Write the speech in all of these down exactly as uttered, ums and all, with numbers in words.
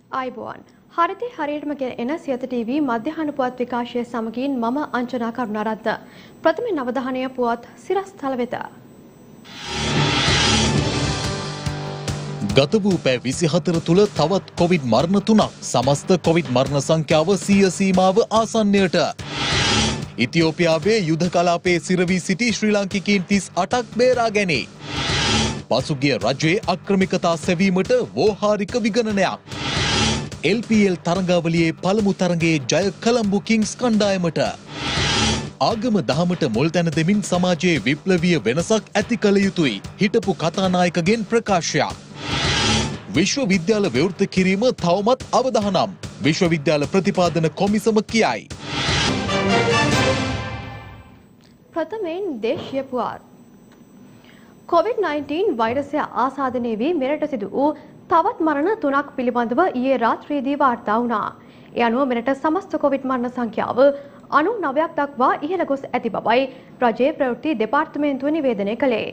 ආයුබෝවන්. හරිතේ හරියටම ගෙන එන සියත ටීවී මධ්‍යහන පුවත් විකාශය සමගින් මම අංජනා කරුණාරත්න. ප්‍රථම නවධානය පුවත් සිරස්තල වෙත. ගත වූ පැය විසිහතර තුළ තවත් කොවිඩ් මරණ තුනක්. සමස්ත කොවිඩ් මරණ සංඛ්‍යාව සිය සීමාව ආසන්නයට. ඉතියෝපියාවේ යුද කලාපයේ සිරවී සිටි ශ්‍රී ලාංකිකයින් තිස් අටක් බේරා ගැනේ. පසුගිය රජයේ අක්‍රමිකතා සෙවීමට වෝහාරික විගණනයක්. එල් පී එල් තරඟාවලියේ පළමු තරඟයේ ජය කොළඹ කිංස් කණ්ඩායමට. ආගම දහමට මුල් තැන දෙමින් සමාජයේ විප්ලවීය වෙනසක් ඇති කළ යුතුයි. හිටපු කතානායකගෙන් ප්‍රකාශයක්. විශ්වවිද්‍යාල විවෘත කිරීම තවමත් අවදානම්. විශ්වවිද්‍යාල ප්‍රතිපාදන කොමිසම කියයි. ප්‍රථමයෙන් දේශීය පුවත්. කොවිඩ් නයින්ටීන් වෛරසය ආසාදනය වී මෙරට සිදු වූ තවත් මරණ තුනක් පිළිබඳව ඊයේ රාත්‍රියේදී වාර්තා වුණා. ඒ අනුව මෙරට සමස්ත කොවිඩ් මරණ සංඛ්‍යාව අනූ නවයක් දක්වා ඉහළ ගොස් ඇති බවයි රජයේ ප්‍රවෘත්ති දෙපාර්තමේන්තුව නිවේදනය කළේ.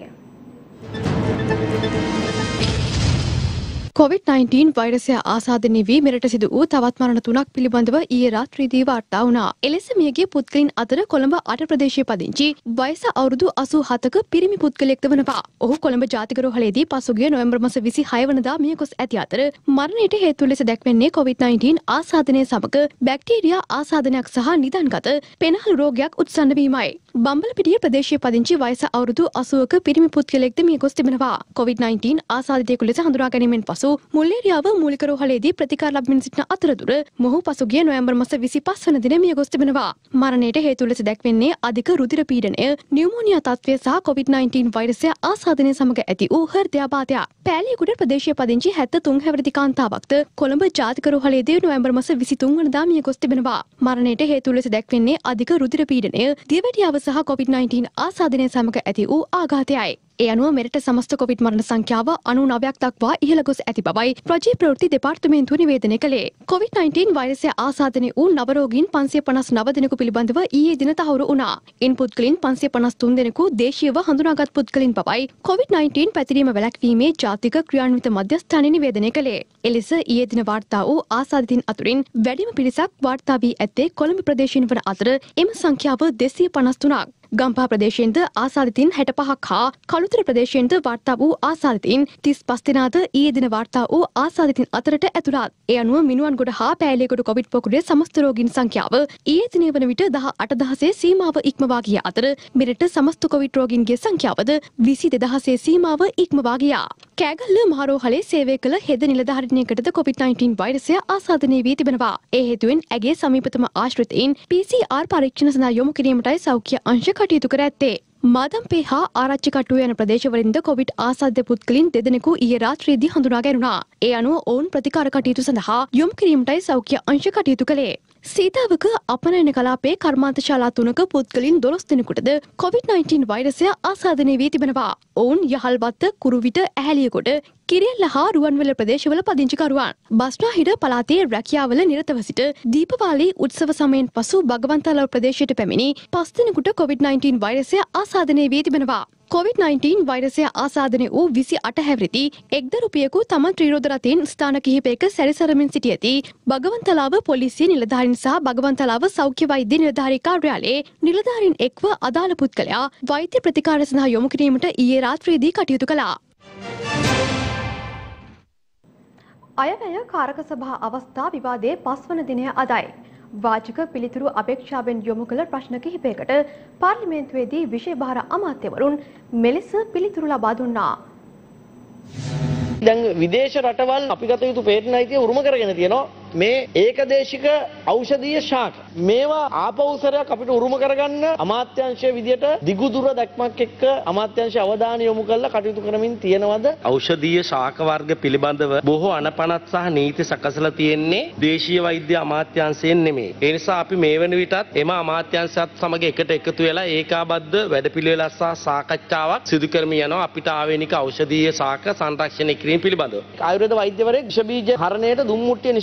කොවිඩ් නයින්ටීන් වෛරසය ආසාදනය වී මෙරට සිදු වූ තවත් මරණ තුනක් පිළිබඳව ඊයේ රාත්‍රියේදී වාර්තා වුණා. එලෙස මියගිය පුද්ගලයන් අතර කොළඹ අට ප්‍රදේශයේ පදිංචි වයස අවුරුදු අසූ හතක පිරිමි පුද්ගලයෙක්ද වනවා. ඔහු කොළඹ ජාතික රෝහලේදී පසුගිය නොවැම්බර් මාස විසිහය වනදා මිය ගොස් ඇති අතර මරණයට හේතු ලෙස දැක්වෙන්නේ කොවිඩ් නයින්ටීන් ආසාදනය සමග බැක්ටීරියා ආසාදනයක් සහ නිදන්ගත පෙනහළු රෝගයක් උත්සන්න වීමයි. බම්බලපිටිය ප්‍රදේශයේ පදිංචි වයස අවුරුදු අසූවක පිරිමි පුද්ගලයෙක්ද මිය ගොස් තිබෙනවා. කොවිඩ් නයින්ටීන් ආසාදිතයෙකු ලෙස හඳුනා ගැනීමෙන් පසු මුල්ලේරියාව මූලික රෝහලේදී ප්‍රතිකාර ලබමින් සිටින අතරතුර මොහු පසුගිය නොවැම්බර් මාස විසිපහ වන දින මිය ගොස් තිබෙනවා. මරණයට හේතු ලෙස දැක්වෙන්නේ අධික රුධිර පීඩනය, නියුමෝනියා තත්ත්වය සහ කොවිඩ් නයින්ටීන් වෛරසය ආසාදනය සමග ඇති වූ හෘදයාබාධයක්. පෑලියගොඩ ප්‍රදේශයේ පදිංචි හැත්තෑ තුන් හැවිරිදි කාන්තාවක්ද කොළඹ ජාතික රෝහලේදී නොවැම්බර් මාස විසිතුන් වනදා මිය ගොස් තිබෙනවා. මරණයට හේතු ලෙස දැක්වෙන්නේ අධික රුධිර පීඩනය, දියවැඩියාව සහ කොවිඩ් නයින්ටීන් ආසාදනය සමග ඇති වූ ආඝාතයයි. ඒ අනුව මෙරට සමස්ත කොවිඩ් මරණ සංඛ්‍යාව අනූ නවයක් දක්වා ඉහළ ගොස් ඇති බවයි රජයේ ප්‍රවෘත්ති දෙපාර්තමේන්තුව නිවේදනය කළේ. කොවිඩ් නයින්ටීන් වෛරසය ආසාදනය වූ නව රෝගීන් පන්සිය පනස් නව දෙනෙකු පිළිබඳව ඊයේ දින තහවුරු වුණා. ඉන් පුද්ගලයන් පන්සිය පනස් තුන් දෙනෙකු දේශීයව හඳුනාගත් පුද්ගලයන් බවයි කොවිඩ් නයින්ටීන් පැතිරීම වැළැක්වීමේ ජාතික ක්‍රියාන්විත මධ්‍යස්ථානය නිවේදනය කළේ. එලෙස ඊයේ දින වාර්තා වූ ආසාදිතින් අතුරින් වැඩිම පිරිසක් වාර්තා වී ඇත්තේ කොළඹ ප්‍රදේශයෙන් වන අතර එම සංඛ්‍යාව දෙසිය පනස් තුනක්. ගම්පහ ප්‍රදේශයෙන්ද ආසාදිතින් හැට පහක් හා කළුතර ප්‍රදේශයෙන්ද වාර්තා වූ ආසාදිතින් තිස් පහ දෙනාද ඊයේ දින වාර්තා වූ ආසාදිතින් අතරට ඇතුළත්. ඒ අනුව මිනුවන්ගොඩ හා පෑලියගොඩ කොවිඩ් පොකුරේ සමස්ත රෝගීන් සංඛ්‍යාව ඊයේ දිනේ වන විට දහ අට දහසේ සීමාව ඉක්මවා ගිය අතර මෙරට සමස්ත කොවිඩ් රෝගීන්ගේ සංඛ්‍යාවද විසි දෙදහසේ සීමාව ඉක්මවා ගියා. කෑගල්ල මහරෝහලේ සේවය කළ හෙද නිලධාරිණියකටද කොවිඩ් නයින්ටීන් වෛරසය ආසාදනය වී තිබෙනවා. ඒ හේතුවෙන් ඇගේ සමීපතම ආශ්‍රිතයින් පී සී ආර් පරීක්ෂණ සඳහා යොමු කිරීමටයි සෞඛ්‍ය අංශ කටයුතු කර ඇත්තේ. මාදම්පේ හා ආරච්චි කටුව යන ප්‍රදේශවලින්ද කොවිඩ් ආසාද්‍ය පුද්ගලයන් දෙදෙනෙකු ඊයේ රාත්‍රියේදී හඳුනා ගැනුණා. ඒ අනුව ඔවුන් ප්‍රතිකාර කටයුතු සඳහා යොමු කිරීමටයි සෞඛ්‍ය අංශ කටයුතු කළේ. සීතාවක අපනයන කලාපේ කර්මාන්තශාලා තුනක පුද්ගලයන් දොළොස් දෙනෙකුටද කොවිඩ් නයින්ටීන් වෛරසය ආසාදනය වී තිබෙනවා. ඔවුන් යහල්වත්ත, කුරුවිට, ඇහැලියගොඩ, කිරියල්ල හා රුවන්වැල ප්‍රදේශවල පදිංචිකරුවන්. බස්නාහිර පළාතේ රැකියාවල නිරතව සිට දීපවාලී උත්සව සමයෙන් පසු බගවන්තලාව ප්‍රදේශයට පැමිණි පස් දෙනෙකුට කොවිඩ් නයින්ටීන් වෛරසය ආසාදනය වී තිබෙනවා. කොවිඩ් නයින්ටීන් වෛරසය ආසාදනය වූ විසි අට හැවිරිදි එක්දරුපියකු තම ත්‍රිරෝධ රථයෙන් ස්ථාන කිහිපයක සැරිසරමින් සිටියදී බගවන්තලාව පොලිසිය නිලධාරීන් සහ බගවන්තලාව සෞඛ්‍ය වෛද්‍ය නිලධාරී කාර්යාලයේ නිලධාරීන් එක්ව අදාළ පුද්ගලයා වෛද්‍ය ප්‍රතිකාර සඳහා යොමු කිරීමට ඊයේ රාත්‍රියේදී කටයුතු කළා. අයවැය කාරක සභා අවස්ථා විවාදයේ පස්වන දිනය අදයි. වාචික පිළිතුරු අපේක්ෂාවෙන් යොමු කළ ප්‍රශ්න කිහිපයකට පාර්ලිමේන්තුවේදී විෂය භාර අමාත්‍යවරුන් මෙලෙස පිළිතුරු ලබා දුන්නා. දැන් විදේශ රටවල් අපි ගත යුතු පේටන්ට් අයිතිය උරුම කරගෙන තියෙනවා. මේ ඒකදේශික ඖෂධීය ශාක මේවා ආපෞසරයක් අපිට උරුම කරගන්න අමාත්‍යාංශයේ විදියට දිගුදුර දැක්මක් එක්ක අමාත්‍යාංශය අවධානය යොමු කරලා කටයුතු කරමින් තියෙනවද? ඖෂධීය ශාක වර්ග පිළිබඳව බොහෝ අනපනත් සහ නීති සකසලා තියෙන්නේ දේශීය වෛද්‍ය අමාත්‍යාංශයෙන් නෙමෙයි. ඒ නිසා අපි මේ වෙන විටත් එම අමාත්‍යාංශයත් සමග එකට එකතු වෙලා ඒකාබද්ධ වැඩපිළිවෙලක් සහ සාකච්ඡාවක් සිදු කරමින් යනවා අපිට ආවේනික ඖෂධීය ශාක සංරක්ෂණය කිරීම පිළිබඳව. ආයුර්වේද වෛද්‍යවරයෙක් විෂ බීජ හරණයට දුම්මුට්ටිය නිෂ්පාදනය කළ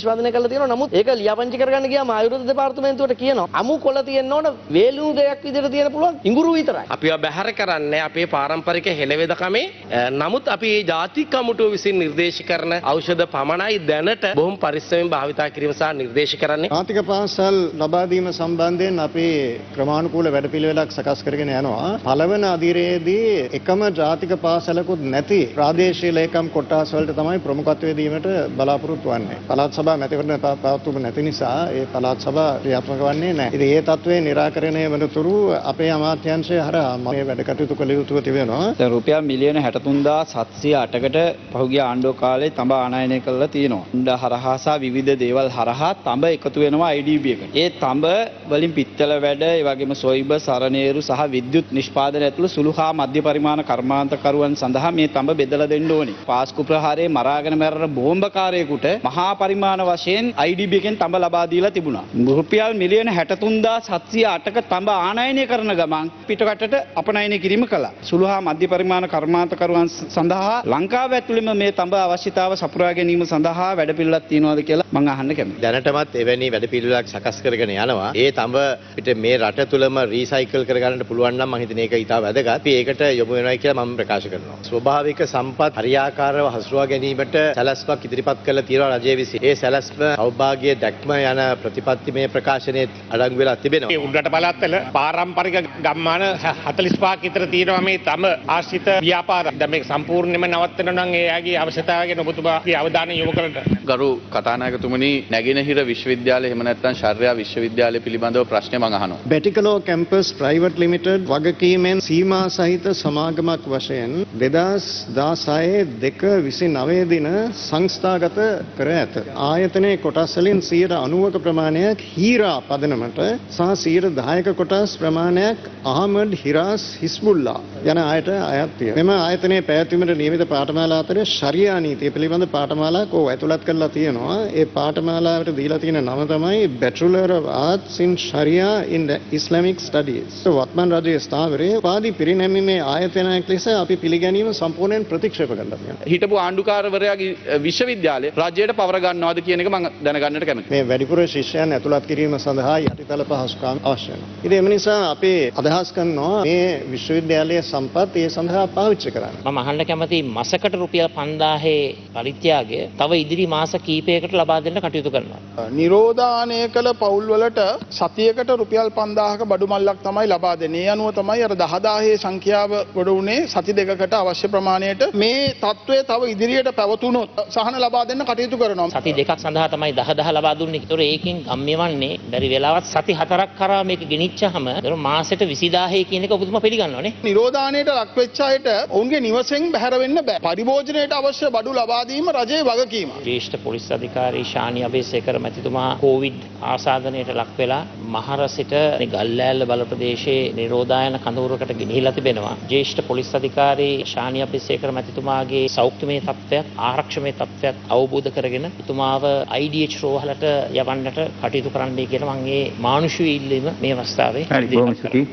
කරලා තියෙනවා. නමුත් ඒක ලියාපදිංචි කරගන්න ගියාම ආයුර්වේද දෙපාර්තමේන්තුවට කියනවා අමු කොළ තියෙන්න ඕන වේලුණු දෙයක් විදිහට තියෙන පුළුවන් ඉඟුරු විතරයි. අපි බැහැර කරන්නේ අපේ පාරම්පරික හෙළවෙදකමේ නමුත් අපි මේ ජාතික කමිටුව විසින් නිර්දේශ කරන ඖෂධ පමණයි දැනට බොහොම පරිස්සමෙන් භාවිතා කිරීම සහ නිර්දේශ කරන්නේ. ජාතික පාසල් ලබා දීම සම්බන්ධයෙන් අපි ක්‍රමානුකූල වැඩපිළිවෙලක් සකස් කරගෙන යනවා. පළවන අදියරේදී එකම ජාතික පාසලකුත් නැති ප්‍රාදේශීය ලේකම් කොට්ටාස වලට තමයි ප්‍රමුඛත්වය දීමට බලාපොරොත්තු වෙන්නේ. පළාත් සභා මැතිවරණ පවත්වුම නැති නිසා ඒ පළාත් සභා ක්‍රියාත්මක වන්නේ නැහැ. ඉතින් ඒ තත්ත්වයේ निराකරණය වනතුරු අපේ අමාත්‍යාංශය හරහා මේ වැඩ කටයුතු කළ යුතුව තිබෙනවා. දැන් රුපියල් මිලියන හැට තුන් හදාස් හත්සිය අටකට පහුගිය ආණ්ඩුව කාලේ තඹ ආනයනය කළා තියෙනවා. උණ්ඩ හරහා සහ විවිධ දේවල් හරහා තඹ එකතු වෙනවා I D B එකට. ඒ තඹ වලින් පිත්තල වැඩ, ඒ වගේම සොයිබ, සරණේරු සහ විද්‍යුත් නිෂ්පාදනය ඇතුළු සුළු හා මධ්‍ය පරිමාණ කර්මාන්තකරුවන් සඳහා මේ තඹ බෙදලා දෙන්න ඕනේ. පාස්කු ප්‍රහාරයේ මරාගෙන මැරෙන බෝම්බකාරයෙකුට මහා පරිමාණ වශයෙන් I D B එකෙන් තඹ ලබා දීලා තිබුණා. රුපියල් මිලියන හැට තුන් හදාස් හත්සිය අටක තඹ ආනයනය කරන ගමන් පිටරටට අපනයනය කිරීම කළා. සුළු හා මධ්‍ය පරිමාණ කර්මාන්තකරුවන් සඳහා ලංකාව ඇතුළෙම මේ තඹ අවශ්‍යතාව සපුරා ගැනීම සඳහා වැඩපිළිවෙලක් තියනවාද කියලා මම අහන්න කැමතියි. දැනටමත් එවැනි වැඩපිළිවෙලක් සකස් කරගෙන යනවා. ඒ තඹ පිට මේ රට තුලම රීසයිකල් කරගන්න පුළුවන් නම් මම හිතන්නේ ඒක ඉතාම වැදගත්. අපි ඒකට යොමු වෙනවා කියලා මම ප්‍රකාශ කරනවා. ස්වභාවික සම්පත් හරියාකාරව හසුරුවා ගැනීමට සැලැස්මක් ඉදිරිපත් කරලා තියෙනවා රජය විසින්. ඒ සැලැස්ම සෞභාග්‍ය දැක්ම යන ප්‍රතිපත්තිමය ප්‍රකාශනයේ අඩංගු වෙලා තිබෙනවා. මේ උඩරට පළාත්වල පාරම්පරික ගම්මාන හතළිස් පහක් විතර තියෙනවා මේ තම ආශ්‍රිත ව්‍යාපාර. දැන් මේක සම්පූර්ණයෙන්ම නවත්තන නම් එයාගේ අවශ්‍යතාවය ගැන ඔබතුමාගේ අවධානය යොමු කරන්න. ගරු කතානායකතුමනි, නැගෙනහිර විශ්වවිද්‍යාලය එහෙම නැත්නම් ශාර්යා විශ්වවිද්‍යාලය පිළිබඳව ප්‍රශ්න මම අහනවා. බෙටිකලෝ කැම්පස් ප්‍රයිවට් ලිමිටඩ් වගකීමෙන් සීමා සහිත සමාගමක් වශයෙන් දෙදහස් දාසය දෙක විසිනවය දින සංස්ථාගත කර ඇත. ආයතනයේ කොටස් වලින් සියයට අනූවක ප්‍රමාණයක් හීරා පදනමට සහ සියයට දහයක කොටස් ප්‍රමාණයක් අහමඩ් හිරාස් හිස්බුල්ලා යන අයට අයත් වේ. මෙම ආයතනයේ පැවැත්වීමට නියමිත පාඨමාලා අතර ශරියා නීතිය පිළිබඳ පාඨමාලාවක් ඔව් ඇතුළත් කරලා තියෙනවා. ඒ පාඨමාලාවට දීලා තියෙන නම තමයි Bachelor of Arts in Sharia in the Islamic Studies. වත්මන් රජයේ ස්ථාවරයේ උපාධි පිරිනැමීමේ ආයතනයක් ලෙස අපි පිළිගැනීම සම්පූර්ණයෙන් ප්‍රතික්ෂේප කරනවා. හිටපු ආණ්ඩුකාරවරයාගේ විශ්වවිද්‍යාලය රජයට පවර ගන්නවද කියන එක මම දැනගන්නට කැමතියි. මේ වැඩිපුර ශිෂ්‍යයන් ඇතුළත් කිරීම සඳහා යටිතල පහසුකම් අවශ්‍ය වෙනවා. ඉතින් එම නිසා අපි අදහස් කරනවා මේ විශ්වවිද්‍යාලයේ සම්පත් ඒ සඳහා පාවිච්චි කරන්න. මම අහන්න කැමති මසකට රුපියල් පන්දාහේ පරිත්‍යාගය තව ඉදිරි මාස කිහිපයකට ලබා දෙන්න කටයුතු කරනවා. නිරෝධානය කළ පවුල් වලට සතියකට රුපියල් පන්දාහක බඩු මල්ලක් තමයි ලබා දෙන්නේ. ඒ අනුව තමයි අර දහදාහේ සංඛ්‍යාව ගොඩ වුණේ සති දෙකකට අවශ්‍ය ප්‍රමාණයට. මේ තත්ත්වය තව ඉදිරියට පැවතුනොත් සහන ලබා දෙන්න කටයුතු කරනවා. සති දෙකක් සඳහා තමයි දහ දහ ලබා දුන්නේ. ඒතොර ඒකෙන් ගම්මෙවන්නේ බැරි වෙලාවත් සති හතරක් කරා මේක ගෙනිච්චාම ඒතොර මාසෙට විසිදාහේ කියන එක ඔබතුමා පිළිගන්නවනේ. නිරෝධානයට ලක් වෙච්ච අයට ඔවුන්ගේ නිවසෙන් බැහැර වෙන්න බෑ. පරිභෝජනයට අවශ්‍ය බඩු ලබා දීම රජයේ වගකීම. ජ්‍යෙෂ්ඨ පොලිස් අධිකාරී ශානි අබේසේකර මැතිතුමා කොවිඩ් ආසාදනයට ලක් වෙලා මහර සිට ගල්ලෑල්ල බල ප්‍රදේශයේ නිරෝධායන කඳවුරකට ගෙනහිලා තිබෙනවා. ජ්‍යෙෂ්ඨ පොලිස් අධිකාරී ශානි අබේසේකර මැතිතුමාගේ සෞඛ්‍යමය තත්ත්වයක්, ආරක්ෂමය තත්ත්වයක් අවබෝධ කරගෙන එතුමාව I D H රෝහලට යවන්නට කටයුතු කරන්නයි කියලා මම මේ මානුෂීය ඉල්ලීම මේ අවස්ථාවේ ඉදිරිපත් කරනවා.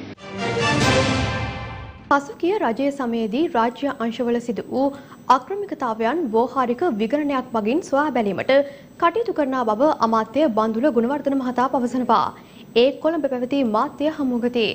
පසුගිය රජයේ සමයේදී රාජ්‍ය අංශවල සිදු වූ අක්‍රමිකතාවයන් වෝහාරික විගණනයක් මගින් සොයා බැලීමට කටයුතු කරන බව අමාත්‍ය බන්දුල ගුණවර්ධන මහතා පවසනවා. ඒ කොළඹ පැවති මාධ්‍ය හමුවකදී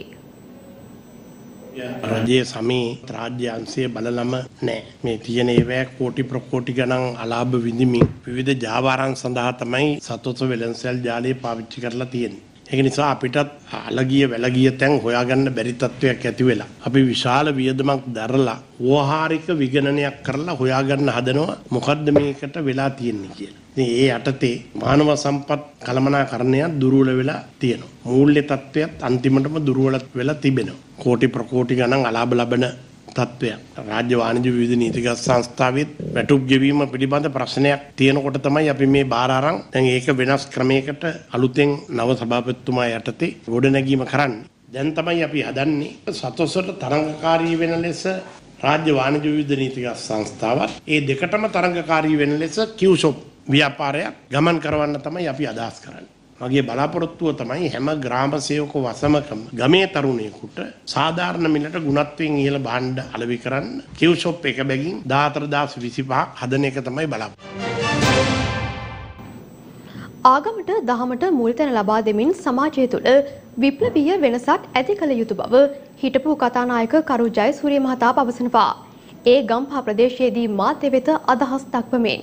රජයේ සමේ රාජ්‍ය අංශය බලලම නැහැ. මේ තියෙන ඒවැ කෝටි ප්‍රකෝටි ගණන් අලාභ විඳිමින් විවිධ ජාවාරම් සඳහා තමයි සතොත වෙළඳසැල් ජාලය පාවිච්චි කරලා තියෙන්නේ. ඒක නිසා අපිටත් අලගිය වැලගිය තැන් හොයාගන්න බැරි තත්වයක් ඇති වෙලා අපි විශාල වියදමක් දරලා වෝහාරික විගණනයක් කරලා හොයාගන්න හදනවා මොකද්ද මේකට වෙලා තියෙන්නේ කියලා. ඉතින් ඒ යටතේ මානව සම්පත් කළමනාකරණයක් දුර්වල වෙලා තියෙනවා. මූල්‍ය තත්වයක් අන්තිමටම දුර්වල වෙලා තිබෙනවා. කෝටි ප්‍රකෝටි ගණන් අලාභ ලබන තත්වයක්. රාජ්‍ය වාණිජ්‍ය විවිධ නීතිගත සංස්ථාවෙත් වැටුප් ගෙවීම පිළිබඳ ප්‍රශ්නයක් තියෙනකොට තමයි අපි මේ බාර අරන් දැන් ඒක වෙනස් ක්‍රමයකට අලුතෙන් නව සභාපතිතුමා යටතේ ගොඩනැගීම කරන්නේ. දැන් තමයි අපි හදන්නේ සතොසට තරංගකාරී වෙන ලෙස රාජ්‍ය වාණිජ්‍ය විවිධ නීතිගත සංස්ථාවත් ඒ දෙකටම තරංගකාරී වෙන ලෙස කිව්ෂොප් ව්‍යාපාරයක් ගමන් කරවන්න තමයි අපි අදහස් කරන්නේ. මගේ බලාපොරොත්තුව තමයි හැම ග්‍රාම සේවක වසමකම ගමේ තරුණයෙකුට සාධාරණ මිලට ගුණත්වයෙන් ඉහළ භාණ්ඩ අලෙවි කරන්න කිව්ෂොප් එක බැගින් දාහතර දහස් විසිපහක් හදන එක තමයි බලාපොරොත්තු. ආගමට දහමට මුල්තැන ලබා දෙමින් සමාජය තුළ විප්ලවීය වෙනසක් ඇති කළ යුතු බව හිටපු කතානායක කරු ජයසූරිය මහතා පවසනවා. ඒ ගම්පහ ප්‍රදේශයේදී මාධ්‍ය වෙත අදහස් දක්වමින්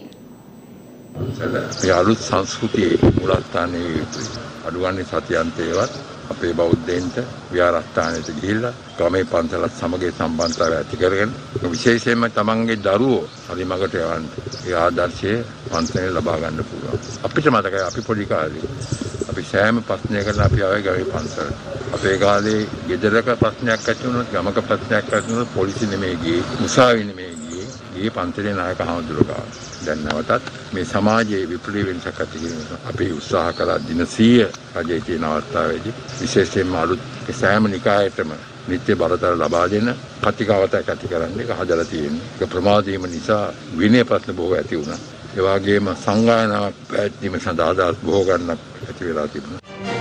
මේ අලුත් සංස්කෘතියේ මූලස්ථානයේ යුතුයි. අඩුවන්නේ සත්‍යන්තේවත් අපේ බෞද්ධයන්ට විහාරස්ථානයට ගිහිල්ලා ගමේ පන්සලත් සමග සම්බන්ධතාවය ඇති කරගෙන විශේෂයෙන්ම තමන්ගේ දරුවෝ හරි මගට යවන්න ඒ ආදර්ශය පන්සලේ ලබා ගන්න පුළුවන්. අපිට මතකයි අපි පොඩි කාලේ අපි සෑම ප්‍රශ්නයකට අපි ආවේ ගමේ පන්සලට. අපේ කාලේ ගෙදරක ප්‍රශ්නයක් ඇති වුණොත් ගමක ප්‍රශ්නයක් ඇති වුණොත් පොලිසිය නෙමෙයි ගියේ, උසාවිය නෙමෙයි ගියේ, ගියේ පන්සලේ නායක හමුදුරුවෝ ගාවට. දැන් නැවතත් මේ සමාජයේ විප්ලවීය වෙනසක් ඇති කිරීමට අපි උත්සාහ කළා. දින සීය රජයේ තියෙන අවස්ථාවේදී විශේෂයෙන්ම අලුත් සෑම නිකායටම නිත්‍ය බලතල ලබා දෙන කතිකාවතක් ඇති කරන්න එක හදලා තියෙනවා. ඒක ප්‍රමාදීම නිසා විනය ප්‍රශ්න බොහෝ ඇති වුණා. ඒ වගේම සංගායනාවක් පැවැත්වීම සඳහා අදහස් බොහෝ ගණනක් ඇති වෙලා තිබුණා.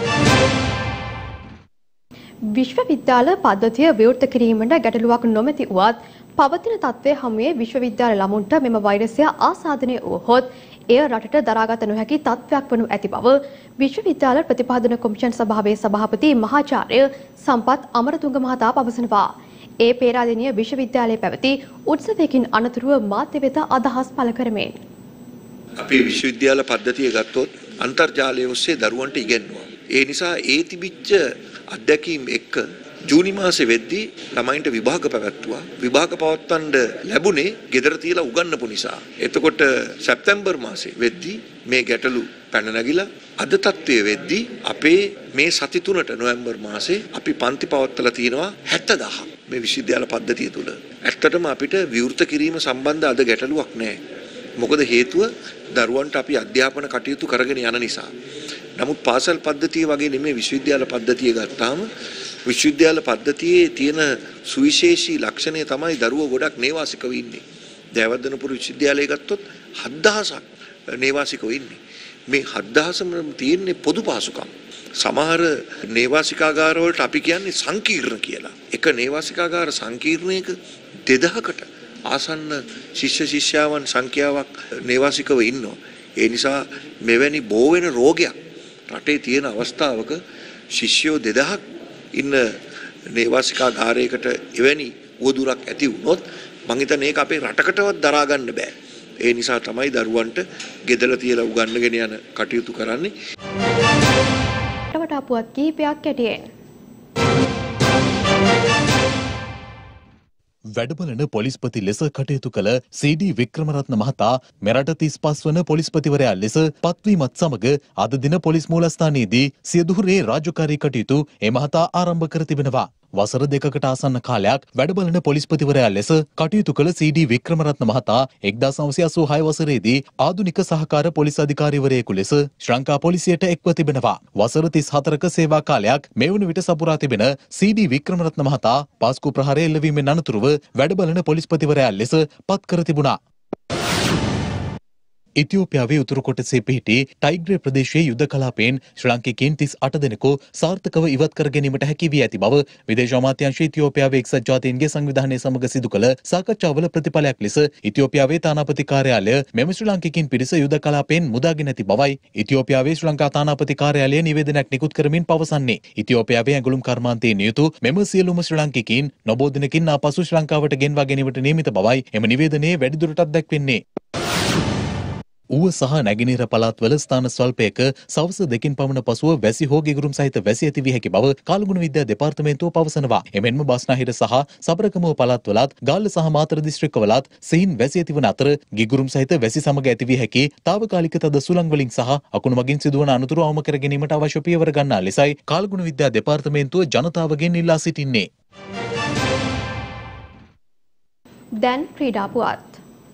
විශ්වවිද්‍යාල පද්ධතිය විවෘත කිරීමට ගැටලුවක් නොමැති වුවත් පවතින තත්ත්වය හමුවේ විශ්වවිද්‍යාල ළමුන්ට මෙම වෛරසය ආසාදනය වුවහොත් එය රටට දරාගත නොහැකි තත්ත්වයක් වනු ඇති බව විශ්වවිද්‍යාල ප්‍රතිපාදන කොමිෂන් සභාවේ සභාපති මහාචාර්ය සම්පත් අමරතුංග මහතා පවසනවා. ඒ පේරාදෙණිය විශ්වවිද්‍යාලයේ පැවති උත්සවයකින් අනතුරුව මාධ්‍ය වෙත අදහස් පළ කරමින් අපේ විශ්වවිද්‍යාල පද්ධතිය ගත්තොත් අන්තර්ජාලය ඔස්සේ දරුවන්ට ඉගෙනුවා. ඒ නිසා ඒ තිබිච්ච අත්දැකීම් එක්ක ජූනි මාසේ වෙද්දී ළමයින්ට විභාග පැවැත්තුවා. විභාග පවත්වන්න ලැබුණේ ගෙදර තියලා උගන්වපු නිසා. එතකොට සැප්තැම්බර් මාසේ වෙද්දී මේ ගැටලු පැන නැගිලා අද තත්ත්වයේ වෙද්දී අපේ මේ සති තුනට නොවැම්බර් මාසේ අපි පන්ති පවත්වලා තියෙනවා හැත්තෑ දහයක් මේ විශ්වවිද්‍යාල පද්ධතිය තුල. ඇත්තටම අපිට විවෘත කිරීම සම්බන්ධ අද ගැටලුවක් නැහැ. මොකද හේතුව දරුවන්ට අපි අධ්‍යාපන කටයුතු කරගෙන යන නිසා. නමුත් පාසල් පද්ධතිය වගේ නෙමෙයි විශ්වවිද්‍යාල පද්ධතිය ගත්තාම විශ්වවිද්‍යාල පද්ධතියේ තියෙන සුවිශේෂී ලක්ෂණය තමයි දරුවෝ ගොඩක් නේවාසිකව ඉන්නේ. ජයවර්ධනපුර විශ්වවිද්‍යාලය ගත්තොත් හත්දහසක් නේවාසිකව ඉන්නේ. මේ හත්දහසම තියෙන්නේ පොදු පහසුකම්. සමහර නේවාසිකාගාර වලට අපි කියන්නේ සංකීර්ණ කියලා. එක නේවාසිකාගාර සංකීර්ණයක දෙදහකට ආසන්න ශිෂ්‍ය ශිෂ්‍යාවන් සංඛ්‍යාවක් නේවාසිකව ඉන්නවා. ඒ නිසා මෙවැනි බෝ වෙන රෝගයක් රටේ තියෙන අවස්ථාවක ශිෂ්‍යයෝ දෙදහක් ඉන්න නේවාසිකාගාරයකට එවැනි උවදුරක් ඇති වුණොත් මං හිතන්නේ ඒක අපේ රටකටවත් දරා ගන්න බෑ. ඒ නිසා තමයි දරුවන්ට ගෙදර තියලා උගන්වගෙන යන කටයුතු කරන්නේ. රටවටා පුවත් කීපයක් කැටියෙන්. වැඩබලන පොලිස්පති ලෙස කටයුතු කළ සී.ඩී. වික්‍රමරත්න මහතා මෙරට තිස් පස් වන පොලිස්පතිවරයා ලෙස පත්වීමත් සමග අද දින පොලිස් මූලස්ථානයේදී සියදුහුරේ රාජකාරී කටයුතු ඒ මහතා ආරම්භ කර තිබෙනවා. වසර දෙකකට ආසන්න කාලයක් වැඩබලන පොලිස්පතිවරයා ලෙස කටයුතු කළ සී.ඩී. වික්‍රමරත්න මහතා එක්දාස් නවසිය අසූ හය වසරේදී ආධුනික සහකාර පොලිස් අධිකාරිවරයෙකු ලෙස ශ්‍රී ලංකා පොලිසියට එක්ව තිබෙනවා. වසර තිස් හතරක සේවා කාලයක් මේ වන විට සපුරා තිබෙන සී.ඩී. වික්‍රමරත්න මහතා පාස්කු ප්‍රහාරය එල්ලවීමෙන් අනතුරුව වැඩබලන පොලිස්පතිවරයා ලෙස පත් කර තිබුණා. ඉතියෝපියාවේ උතුරු කොටසේ පිහිටි ටයිග්‍රේ ප්‍රදේශයේ යුද කලාපයෙන් ශ්‍රී ලංකිකයින් තිස් අට දෙනෙකු සාර්ථකව ඉවත් කර ගැනීමට හැකි වී ඇති බව විදේශ අමාත්‍යාංශය ඉතියෝපියාවේ එක්සත් ජාතීන්ගේ සංවිධානය සමග සිදු කළ සාකච්ඡාවල ප්‍රතිඵලයක් ලෙස ඉතියෝපියාවේ තානාපති කාර්යාලය මෙම ශ්‍රී ලංකිකයින් පිරිස යුද කලාපයෙන් මුදාගෙන ඇති බවයි ඉතියෝපියාවේ ශ්‍රී ලංකා තානාපති කාර්යාලය නිවේදනයක් නිකුත් කරමින් පවසන්නේ. ඉතියෝපියාවේ ඇඟලුම් කර්මාන්තයේ නියුතු මෙම සියලුම ශ්‍රී ලංකිකයින් නොබෝ දිනකින් ආපසු ශ්‍රී ලංකාවට ගෙන්වා ගැනීමට නියමිත බවයි එම නිවේදනයේ වැඩිදුරටත් දැක්වෙන්නේ. ඌව සහ නැගෙනහිර පළාත්වල ස්ථාන ස්වල්පයක සවස දෙකින් පමණ පසුව වැසි හෝ ගිගුරුම් සහිත වැසි ඇති විය හැකි බව කාලගුණ විද්‍යා දෙපාර්තමේන්තුව පවසනවා. එමෙන්ම බස්නාහිර සහ සබරකමුව පළාත්වලත් ගාල්ල සහ මාතර දිස්ත්‍රික්කවලත් සිහින් වැසි ඇතිවන අතර ගිගුරුම් සහිත වැසි සමග ඇති විය හැකි తాවකාලික තද සුළං වලින් සහ අකුණු මගින් සිදුවන අනතුරු අවම කර ගැනීමට අවශ්‍ය පියවර ගන්නා ලෙසයි කාලගුණ විද්‍යා දෙපාර්තමේන්තුව ජනතාවගෙන් ඉල්ලා සිටින්නේ. දැන් ක්‍රීඩා පුවත්.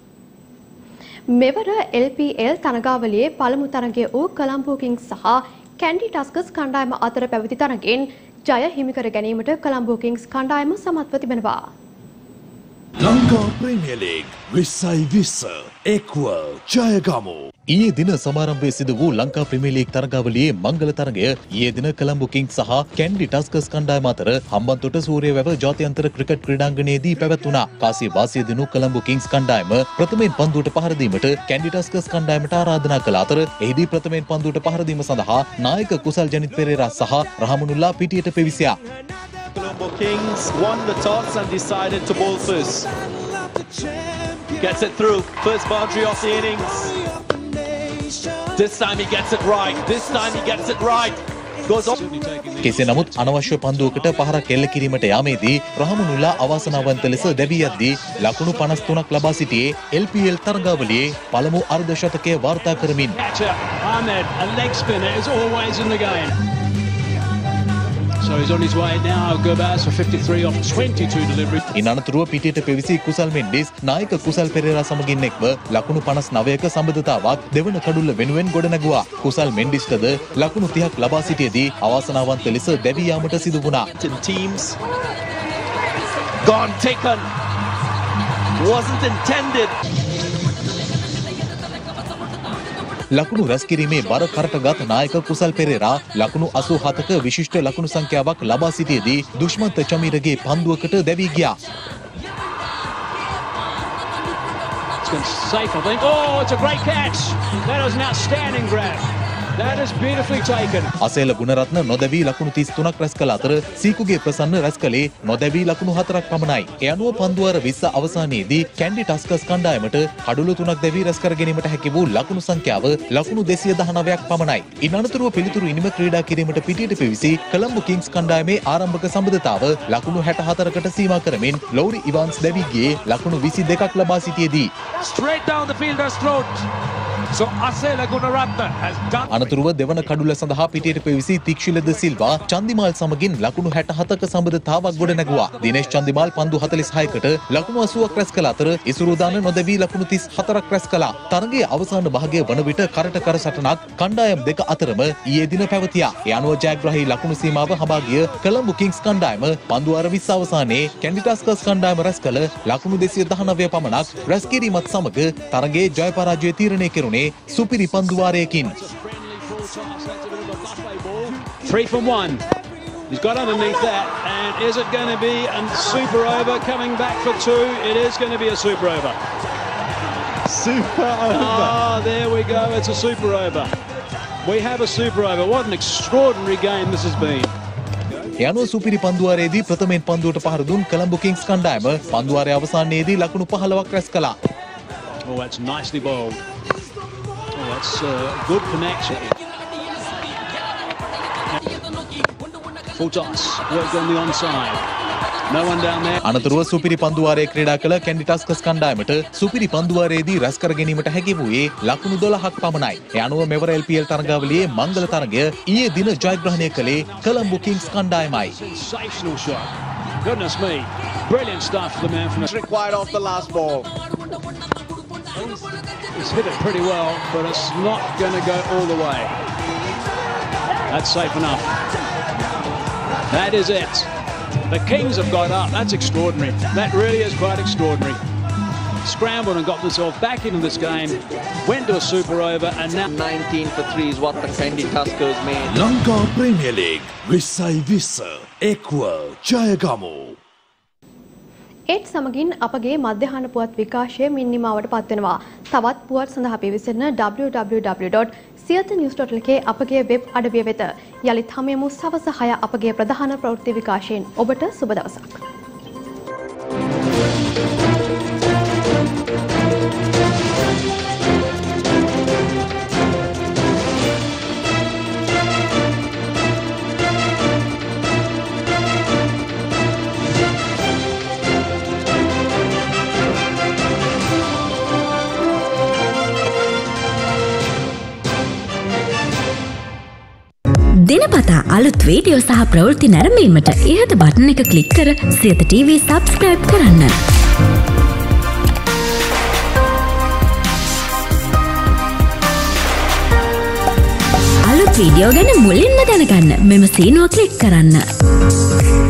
මෙවර එල් පී එල් තරගාවලියේ පළමු තරගය වූ කොලම්බෝ කිංස් සහ කැන්ඩි ටස්කර්ස් කණ්ඩායම අතර පැවති තරගෙන් ජය හිමි කර ගැනීමට කොලම්බෝ කිංස් කණ්ඩායම සමත්ව තිබෙනවා. ලංකා ප්‍රීමියර් ලීග් විස්සයි විස්ස එක්ව ජයගමු. ඊයේ දින සමාරම්භයේ සිදු වූ ලංකා ප්‍රීමියර් ලීග් තරගාවලියේ මංගල තරගය ඊයේ දින කොළඹ කිංග්ස් සහ කැන්ඩි ටස්කර්ස් කණ්ඩායම අතර හම්බන්තොට සූර්යවැව ජාත්‍යන්තර ක්‍රිකට් ක්‍රීඩාංගණයේදී පැවැත්වුණා. කාසිය වාසිය දිනු කොළඹ කිංග්ස් කණ්ඩායම ප්‍රථමයෙන් පන්දුවට පහර දීමට කැන්ඩි ටස්කර්ස් කණ්ඩායමට ආරාධනා කළ අතර එහිදී ප්‍රථමයෙන් පන්දුවට පහර දීම සඳහා නායක කුසල් ජනිත් පෙරේරා සහ රහමනුල්ලා පිටියට පෙවිසියා. Colombo Kings won the toss and decided to bowl first. Gets it through. First boundary of the innings. This time he gets it right. This time he gets it right. Goes off. කෙසේ නමුත් අනවශ්‍ය පන්දුවකට පහරක් එල්ල කිරීමට යාමේදී රහමනුල්ලා අවාසනාවන්ත ලෙස දැවී යද්දී ලකුණු පනස් තුනක් ලබා සිටියේ එල් පී එල් තරගාවලියේ පළමු අර්ධ ශතකය වාර්තා කරමින්. Ahmed, a leg spinner is always in the game. So he's on his way now. Gobas for fifty-three off twenty-two delivery. ඉන් අනතුරුව පිටියට පෙවිසි කුසල් මෙන්ඩිස් නායක කුසල් පෙරේරා සමගින් එක්ව ලකුණු පනස් නවයක සම්බන්ධතාවක් දෙවන කඩුල්ල වෙනුවෙන් ගොඩනැගුවා. කුසල් මෙන්ඩිස්ටද ලකුණු තිහක් ලබා සිටියේදී අවාසනාවන්ත ලෙස දැවී යාමට සිදු වුණා. Teams gone taken. Wasn't intended. ලකුණු රැස් කිරීමේ බර කරටගත් නායක කුසල් පෙරේරා ලකුණු අසූ හතක විශිෂ්ට ලකුණු සංඛ්‍යාවක් ලබා සිටියේදී දුෂ්මන්ත චමීරගේ පන්දුවකට දැවී ගියා. It's been safe, I think. Oh, it's a great catch. That was an outstanding grab. That is beautifully taken. Asela Gunaratne නොදැවී ලකුණු තිස් තුනක් රැස් කළ අතර සීකුගේ ප්‍රසන්න රැස් කළේ නොදැවී ලකුණු හතරක් පමණයි. ඒ අනුව පන්දුවර විස්ස අවසානයේදී කැන්ඩි ටස්කර්ස් කණ්ඩායමට කඩුළු තුනක් දැවී රැස් කර ගැනීමට හැකි වූ ලකුණු සංඛ්‍යාව ලකුණු දෙසිය දහනවයක් පමණයි. ඉන් අනතුරුව පිළිතුරු ඉනිම ක්‍රීඩා කිරීමට පිටියට පෙවිසි කොළඹ කිංග්ස් කණ්ඩායමේ ආරම්භක සම්බන්ධතාව ලකුණු හැට හතරකට සීමා කරමින් ලෝරි ඉවාන්ස් දැවී ගියේ ලකුණු විසි දෙකක් ලබා සිටියේදී. Straight down the fielder's throat. So Asela Gunaratna has done. අනතුරුව දෙවන කඩුල්ල සඳහා පිටියට පෙවිසි තික්ෂිලද සිල්වා චන්දිමාල් සමගින් ලකුණු හැට හතක සම්බන්ධතාවක් ගොඩනැගුවා. දිනේෂ් චන්දිමාල් පන්දු හතළිස් හයකට ලකුණු අසූවක් රැස් කළ අතර ඉසුරුදාන නොදැවී ලකුණු තිස් හතරක් රැස් කළා. තරගයේ අවසාන භාගය වන විට කරට කර සටනක් කණ්ඩායම් දෙක අතරම ඊයේ දින පැවතියා. ඒ අනුව ජයග්‍රාහී ලකුණු සීමාව හඹා ගිය කොළඹ කිංග්ස් කණ්ඩායම පන්දුවර විස්ස අවසානයේ කැන්ඩි ටස්කර්ස් කණ්ඩායම රැස් කළ ලකුණු දෙසිය දහනවය පමණක් රැස් කිරීමත් සමග තරගයේ ජය පරාජය තීරණය කෙරුණේ සුපිරි පන්දුවාරයකින්. Three from one. He's got underneath that, and is it going to be a super over coming back for two? It is going to be a super over. Super over. Ah, there we go. It's a super over. We have a super over. What an extraordinary game this has been. යනුව සුපිරි පන්දුවාරයේදී ප්‍රථමයෙන් පන්දුවට පහර දුන් කොළඹ කිංග්ස් කණ්ඩායම පන්දුවාරයේ අවසානයේදී ලකුණු පහළොවක් රැස් කළා. Oh, that's nicely bowled. Oh, that's a uh, good connection. Full toss. Worked on the onside. No one down there. අනතුරුව සුපිරි පන්දුවාරයේ ක්‍රීඩා කළ කැන්ඩි ටස්කර්ස් කණ්ඩායමට සුපිරි පන්දුවාරයේදී රැස් කර ගැනීමට හැකි වූයේ ලකුණු දොළහක් පමණයි. ඒ අනුව මෙවර එල් පී එල් තරගාවලියේ මංගල තරගය ඊයේ දින ජයග්‍රහණය කළේ Colombo Kings කණ්ඩායමයි. Sensational shot. Goodness me. Brilliant stuff for the man from the required off the last ball. He's hit it pretty well, but it's not going to go all the way. That's safe enough. That is it. The Kings have got up. That's extraordinary. That really is quite extraordinary. Scrambled and got themselves back into this game. Went to a super over and now nineteen for three is what the Candy Tuskers made. Lanka Premier League විස්සයි විස්ස එක්ව ජයගමු. ඒත් සමගින් අපගේ මධ්‍යහන පුවත් විකාශය මින් නිමාවට පත්වෙනවා. තවත් පුවත් සඳහා පිවිසෙන්න double-u double-u double-u dot siyatha news dot l k අපගේ වෙබ් අඩවිය වෙත. යලිත් හමුවෙමු සවස හය අපගේ ප්‍රධාන ප්‍රවෘත්ති විකාශයෙන්. ඔබට සුබ දවසක්. දිනපතා අලුත් වීඩියෝ සහ ප්‍රවෘත්ති නැරඹීමට ඉහත බටන් එක ක්ලික් කර සියත ටීවී සබ්ස්ක්‍රයිබ් කරන්න. අලුත් වීඩියෝ ගැන මුලින්ම දැනගන්න මෙම සීනුව ක්ලික් කරන්න.